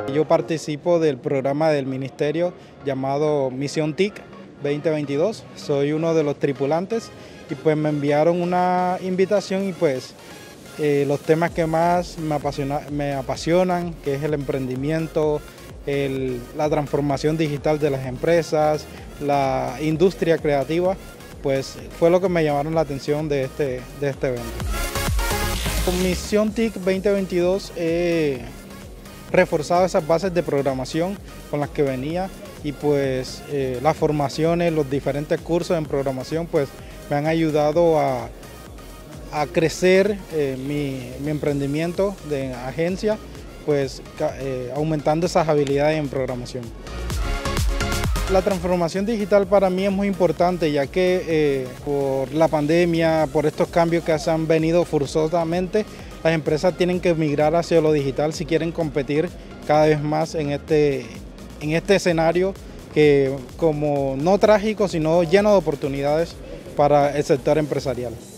Yo participo del programa del ministerio llamado Misión TIC 2022, soy uno de los tripulantes y pues me enviaron una invitación y pues los temas que más me apasionan, que es el emprendimiento, la transformación digital de las empresas, la industria creativa, pues fue lo que me llamaron la atención de este evento. Con Misión TIC 2022 he reforzado esas bases de programación con las que venía y pues las formaciones, los diferentes cursos en programación pues me han ayudado a crecer mi emprendimiento de agencia, pues aumentando esas habilidades en programación. La transformación digital para mí es muy importante, ya que por la pandemia, por estos cambios que se han venido forzosamente, las empresas tienen que migrar hacia lo digital si quieren competir cada vez más en este escenario que como no trágico, sino lleno de oportunidades para el sector empresarial.